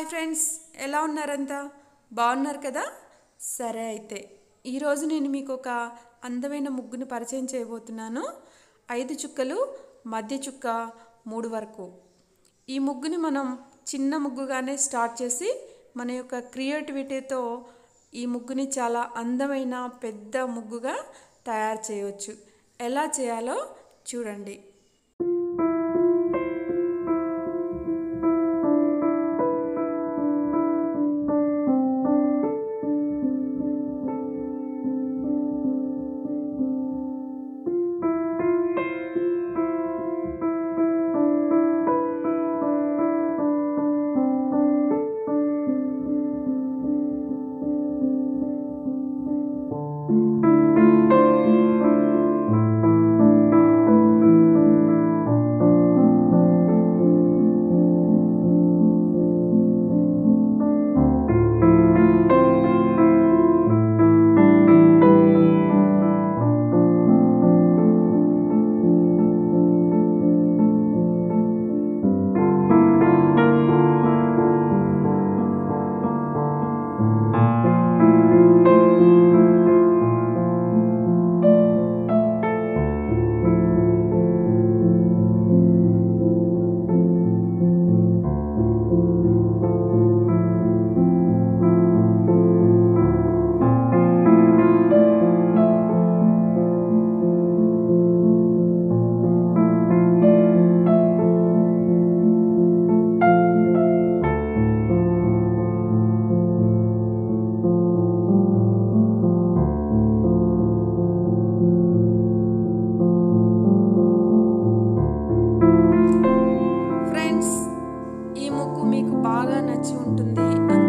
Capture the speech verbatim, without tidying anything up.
Hi friends, ఎలా ఉన్నారంతా? బాగున్నారు కదా? సరే, అయితే ఈరోజు నేను మీకు ఒక అందమైన ముగ్గుని పరిచయం చేయబోతున్నాను. ఐదు చుక్కలు, మధ్య చుక్క మూడు వరకు. ఈ ముగ్గుని మనం చిన్న ముగ్గుగానే స్టార్ట్ చేసి మన యొక్క క్రియేటివిటీతో ఈ ముగ్గుని చాలా అందమైన పెద్ద ముగ్గుగా తయారు చేయవచ్చు. ఎలా చేయాలో చూడండి. బాగా నచ్చి ఉంటుంది